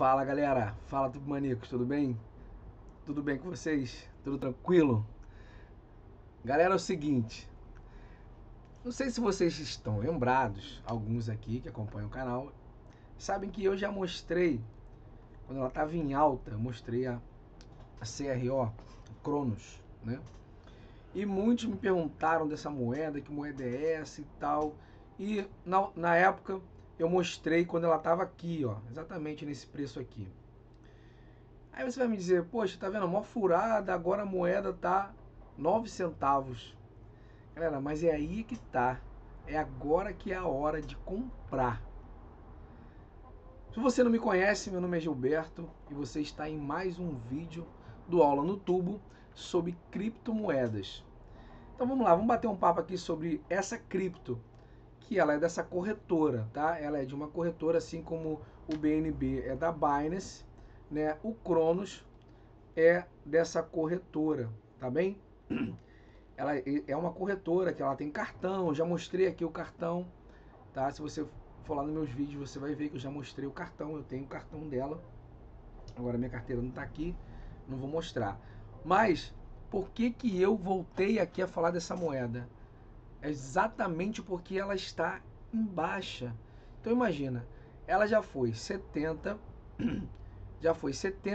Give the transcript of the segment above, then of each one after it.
Fala galera, fala Tudo Maníacos, tudo bem? Tudo bem com vocês? Tudo tranquilo? Galera, é o seguinte, não sei se vocês estão lembrados, alguns aqui que acompanham o canal, sabem que eu já mostrei, quando ela estava em alta, eu mostrei a CRO, a Cronos, né? E muitos me perguntaram dessa moeda, que moeda é essa e tal, e na época eu mostrei quando ela estava aqui, ó, exatamente nesse preço aqui. Aí você vai me dizer, poxa, tá vendo? Mó furada, agora a moeda tá 9 centavos. Galera, mas é aí que tá. É agora que é a hora de comprar. Se você não me conhece, meu nome é Gilberto e você está em mais um vídeo do Aula no Tubo sobre criptomoedas. Então vamos lá, vamos bater um papo aqui sobre essa cripto, que ela é dessa corretora, tá? Ela é de uma corretora, assim como o BNB é da Binance, né? O Cronos é dessa corretora, tá bem? Ela é uma corretora que ela tem cartão, eu já mostrei aqui o cartão, tá? Se você for lá nos meus vídeos, você vai ver que eu já mostrei o cartão, eu tenho o cartão dela. Agora minha carteira não tá aqui, não vou mostrar. Mas por que eu voltei aqui a falar dessa moeda? É exatamente porque ela está em baixa. Então imagina, ela já foi 70, já foi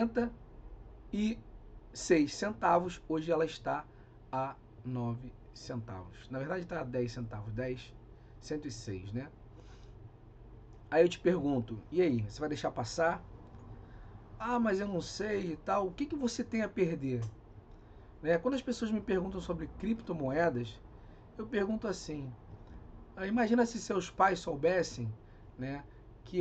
76 centavos, hoje ela está a 9 centavos. Na verdade está a 10 centavos, 10, 106, né? Aí eu te pergunto, e aí, você vai deixar passar? Ah, mas eu não sei e tal. O que você tem a perder? Né? Quando as pessoas me perguntam sobre criptomoedas, eu pergunto assim, imagina se seus pais soubessem, né, que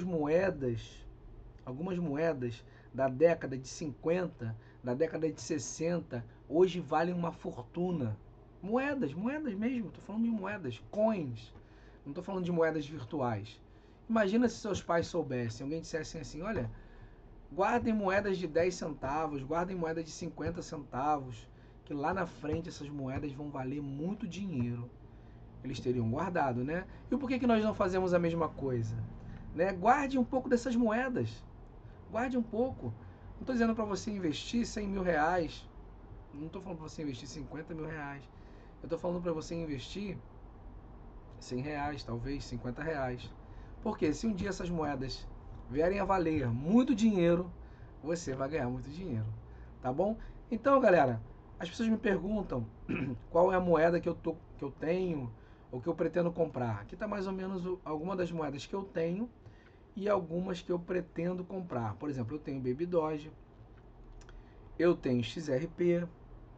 algumas moedas da década de 50, da década de 60, hoje valem uma fortuna. Moedas mesmo, estou falando de moedas, coins, não estou falando de moedas virtuais. Imagina se seus pais soubessem, alguém dissesse assim, olha, guardem moedas de 10 centavos, guardem moedas de 50 centavos, que lá na frente essas moedas vão valer muito dinheiro. Eles teriam guardado, né? E por que nós não fazemos a mesma coisa? Né? Guarde um pouco dessas moedas. Guarde um pouco. Não estou dizendo para você investir 100 mil reais. Não estou falando para você investir 50 mil reais. Eu estou falando para você investir 100 reais, talvez 50 reais. Porque se um dia essas moedas vierem a valer muito dinheiro, você vai ganhar muito dinheiro. Tá bom? Então, galera, as pessoas me perguntam qual é a moeda que eu tenho ou que eu pretendo comprar. Aqui está mais ou menos alguma das moedas que eu tenho e algumas que eu pretendo comprar. Por exemplo, eu tenho Baby Doge, eu tenho XRP,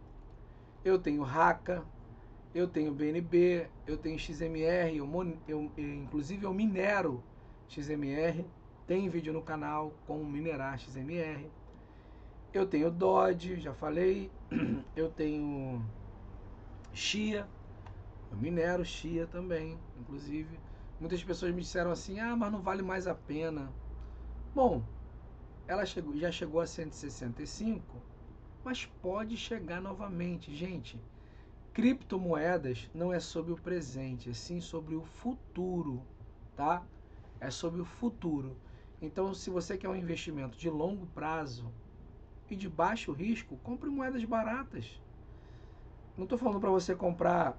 eu tenho Raka, eu tenho BNB, eu tenho XMR, inclusive eu minero XMR, tem vídeo no canal como minerar XMR. Eu tenho Dodge, já falei, eu tenho Chia, eu minero Chia também, inclusive. Muitas pessoas me disseram assim, ah, mas não vale mais a pena. Bom, ela já chegou a 165, mas pode chegar novamente. Gente, criptomoedas não é sobre o presente, é sim sobre o futuro, tá? É sobre o futuro. Então, se você quer um investimento de longo prazo e de baixo risco, compre moedas baratas. Não estou falando para você comprar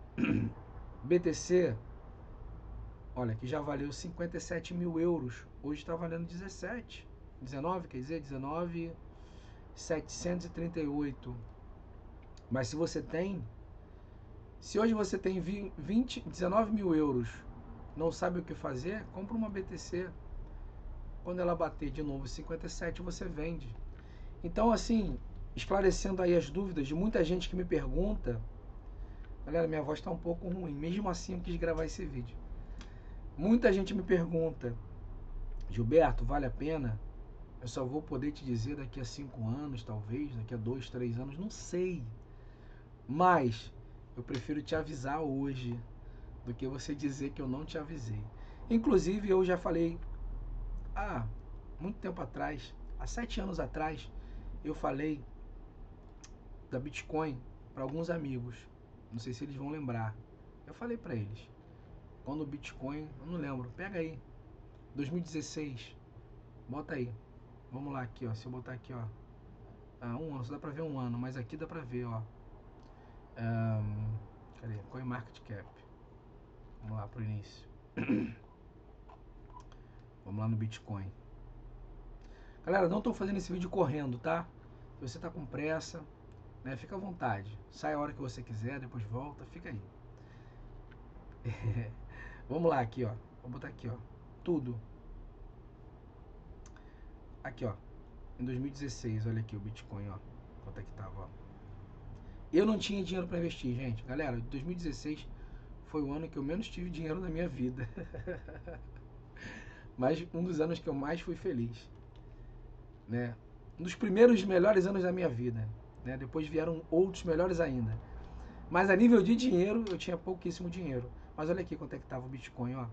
BTC, olha, que já valeu 57 mil euros, hoje está valendo 17, 19, quer dizer, 19.738. Mas se você tem, se hoje você tem 19 mil euros, não sabe o que fazer, compra uma BTC. Quando ela bater de novo 57, você vende. Então, assim, esclarecendo aí as dúvidas de muita gente que me pergunta, galera, minha voz está um pouco ruim, mesmo assim eu quis gravar esse vídeo. Muita gente me pergunta, Gilberto, vale a pena? Eu só vou poder te dizer daqui a 5 anos, talvez, daqui a 2, 3 anos, não sei. Mas eu prefiro te avisar hoje do que você dizer que eu não te avisei. Inclusive, eu já falei há muito tempo atrás, há 7 anos atrás, eu falei da Bitcoin para alguns amigos. Não sei se eles vão lembrar. Eu falei para eles, quando o Bitcoin, eu não lembro, pega aí, 2016, bota aí. Vamos lá aqui, ó. Se eu botar aqui, ó. Um ano, só dá pra ver um ano, mas aqui dá pra ver, ó. Cadê? CoinMarketCap. Vamos lá pro início. Vamos lá no Bitcoin. Galera, não tô fazendo esse vídeo correndo, tá? Se você tá com pressa, né, fica à vontade. Sai a hora que você quiser, depois volta, fica aí. Vamos lá aqui, ó. Vou botar aqui, ó. Tudo. Aqui, ó. Em 2016, olha aqui o Bitcoin, ó. Quanto é que tava, ó. Eu não tinha dinheiro para investir, gente. Galera, 2016 foi o ano que eu menos tive dinheiro na minha vida. Mas um dos anos que eu mais fui feliz, né? Um dos primeiros melhores anos da minha vida, né? Depois vieram outros melhores ainda. Mas a nível de dinheiro, eu tinha pouquíssimo dinheiro. Mas olha aqui quanto é que tava o Bitcoin, ó.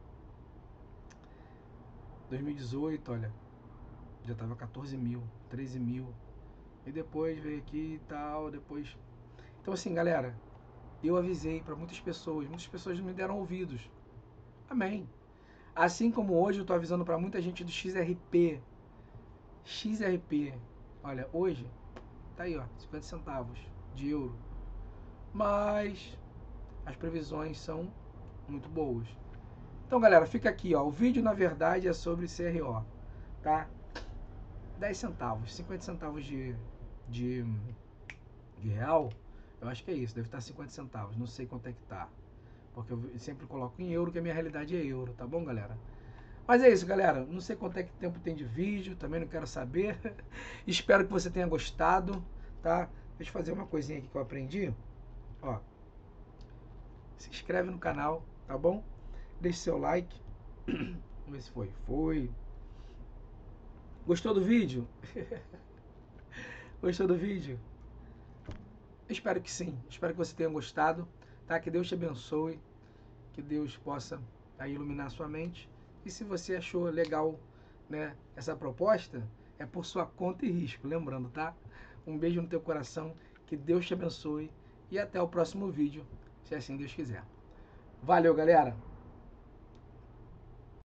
2018, olha, já tava 14 mil, 13 mil. E depois veio aqui e tal, depois... Então assim, galera, eu avisei para muitas pessoas não me deram ouvidos. Amém. Assim como hoje eu tô avisando para muita gente do XRP. XRP, olha, hoje tá aí, ó, 50 centavos de euro. Mas as previsões são muito boas. Então, galera, fica aqui, ó. O vídeo, na verdade, é sobre CRO, tá? 10 centavos, 50 centavos de real, eu acho que é isso, deve estar 50 centavos, não sei quanto é que tá. Porque eu sempre coloco em euro, que a minha realidade é euro, tá bom, galera? Mas é isso, galera. Não sei quanto é que tempo tem de vídeo, também não quero saber. Espero que você tenha gostado, tá? Deixa eu fazer uma coisinha aqui que eu aprendi. Ó, se inscreve no canal, tá bom? Deixe seu like. Vamos ver se foi. Foi. Gostou do vídeo? Gostou do vídeo? Espero que sim. Espero que você tenha gostado, tá? Que Deus te abençoe. Que Deus possa aí iluminar a sua mente. E se você achou legal, né, essa proposta, é por sua conta e risco. Lembrando, tá? Um beijo no teu coração. Que Deus te abençoe. E até o próximo vídeo, se assim Deus quiser. Valeu, galera!